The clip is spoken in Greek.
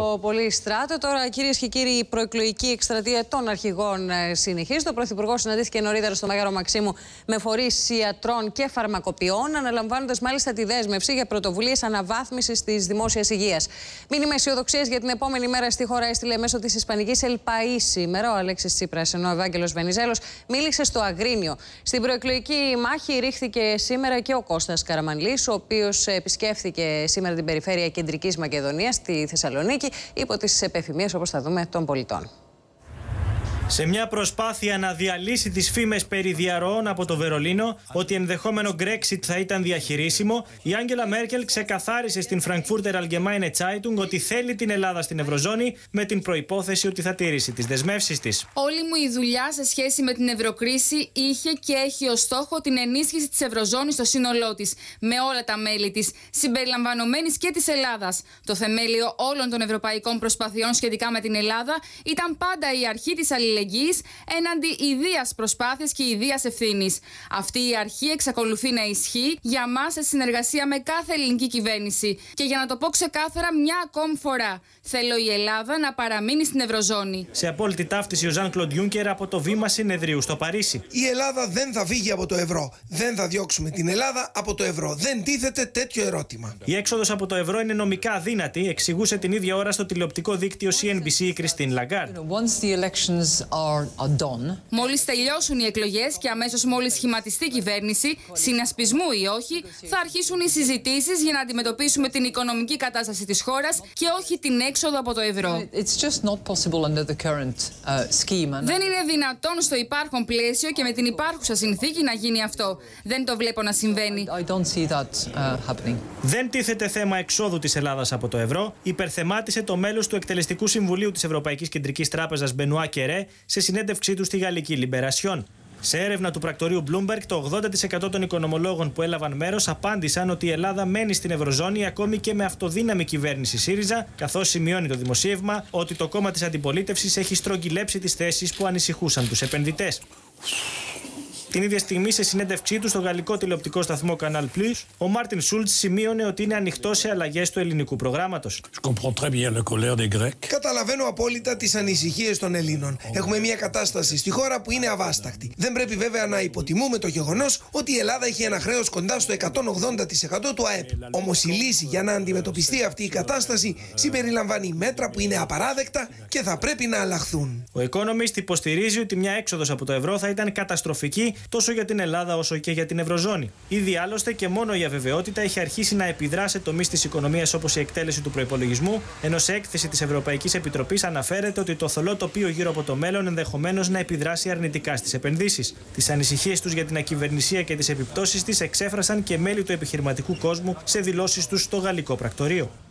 πολύ, Στράτο. Τώρα, κυρίες και κύριοι, η προεκλογική εκστρατεία των αρχηγών συνεχίζεται. Ο Πρωθυπουργός συναντήθηκε νωρίτερα στο Μέγαρο Μαξίμου με φορείς ιατρών και φαρμακοποιών, αναλαμβάνοντας μάλιστα τη δέσμευση για πρωτοβουλίες αναβάθμισης της δημόσιας υγείας. Μήνυμα αισιοδοξίας για την επόμενη μέρα στη χώρα έστειλε μέσω της ισπανικής El País σήμερα ο Αλέξης Τσίπρας, ενώ ο Ευάγγελος Βενιζέλος μίλησε στο Αγρίνιο. Στην προεκλογική μάχη ρίχθηκε σήμερα και ο Κώστας Καραμανλής, ο οποίος επισκέφθηκε σήμερα την περιφέρεια Κεντρικής Μακεδονίας στη Θεσσαλονίκη υπό τις επεφημίες, όπως θα δούμε, των πολιτών. Σε μια προσπάθεια να διαλύσει τις φήμες περί διαρροών από το Βερολίνο ότι ενδεχόμενο Brexit θα ήταν διαχειρίσιμο, η Άγγελα Μέρκελ ξεκαθάρισε στην Frankfurter Allgemeine Zeitung ότι θέλει την Ελλάδα στην Ευρωζώνη με την προϋπόθεση ότι θα τηρήσει τις δεσμεύσεις της. Όλη μου η δουλειά σε σχέση με την ευρωκρίση είχε και έχει ως στόχο την ενίσχυση της Ευρωζώνης στο σύνολό της, με όλα τα μέλη της, συμπεριλαμβανομένης και της Ελλάδας. Το θεμέλιο όλων των ευρωπαϊκών προσπαθειών σχετικά με την Ελλάδα ήταν πάντα η αρχή της αλληλεγγύης έναντι ιδίας προσπάθειας και ιδίας ευθύνης. Αυτή η αρχή εξακολουθεί να ισχύει για μας σε συνεργασία με κάθε ελληνική κυβέρνηση. Και για να το πω ξεκάθαρα μια ακόμη φορά, θέλω η Ελλάδα να παραμείνει στην Ευρωζώνη. Σε απόλυτη ταύτιση ο Ζαν Κλοντ Γιούνκερ από το βήμα συνεδρίου στο Παρίσι. Η Ελλάδα δεν θα φύγει από το ευρώ. Δεν θα διώξουμε την Ελλάδα από το ευρώ. Δεν τίθεται τέτοιο ερώτημα. Η έξοδος από το ευρώ είναι νομικά αδύνατη, εξηγούσε την ίδια ώρα στο τηλεοπτικό δίκτυο CNBC η Κριστίν Λαγκάρντ. Μόλις τελειώσουν οι εκλογές και αμέσως μόλις σχηματιστεί η κυβέρνηση, συνασπισμού ή όχι, θα αρχίσουν οι συζητήσεις για να αντιμετωπίσουμε την οικονομική κατάσταση της χώρας και όχι την έξοδο από το ευρώ. Δεν είναι δυνατόν στο υπάρχον πλαίσιο και με την υπάρχουσα συνθήκη να γίνει αυτό. Δεν το βλέπω να συμβαίνει. Δεν τίθεται θέμα εξόδου της Ελλάδας από το ευρώ, υπερθεμάτισε το μέλος του Εκτελεστικού Συμβουλίου της Ευρωπαϊκής Κεντρικής Τράπεζας Μπενουά Κερέ σε συνέντευξή του στη γαλλική Λιμπερασιόν. Σε έρευνα του πρακτορείου Bloomberg, το 80% των οικονομολόγων που έλαβαν μέρος απάντησαν ότι η Ελλάδα μένει στην Ευρωζώνη ακόμη και με αυτοδύναμη κυβέρνηση ΣΥΡΙΖΑ, καθώς σημειώνει το δημοσίευμα ότι το κόμμα της αντιπολίτευσης έχει στρογγυλέψει τις θέσεις που ανησυχούσαν τους επενδυτές. Την ίδια στιγμή, σε συνέντευξή του στο γαλλικό τηλεοπτικό σταθμό Canal+, ο Μάρτιν Σούλτς σημείωνε ότι είναι ανοιχτός σε αλλαγές του ελληνικού προγράμματος. Καταλαβαίνω απόλυτα τις ανησυχίες των Ελλήνων. Έχουμε μια κατάσταση στη χώρα που είναι αβάσταχτη. Δεν πρέπει βέβαια να υποτιμούμε το γεγονός ότι η Ελλάδα έχει ένα χρέος κοντά στο 180% του ΑΕΠ. Όμως η λύση για να αντιμετωπιστεί αυτή η κατάσταση συμπεριλαμβάνει μέτρα που είναι απαράδεκτα και θα πρέπει να αλλάχθουν. Ο Economist υποστηρίζει ότι μια έξοδος από το ευρώ θα ήταν καταστροφική τόσο για την Ελλάδα όσο και για την Ευρωζώνη. Ήδη άλλωστε και μόνο η αβεβαιότητα έχει αρχίσει να επιδρά σε τομείς της οικονομίας όπως η εκτέλεση του προϋπολογισμού, ενώ σε έκθεση της Ευρωπαϊκής Επιτροπής αναφέρεται ότι το θολό τοπίο γύρω από το μέλλον ενδεχομένως να επιδράσει αρνητικά στις επενδύσεις. Τις ανησυχίες τους για την ακυβερνησία και τις επιπτώσεις της εξέφρασαν και μέλη του επιχειρηματικού κόσμου σε δηλώσεις τους στο γαλλικό πρακτορείο.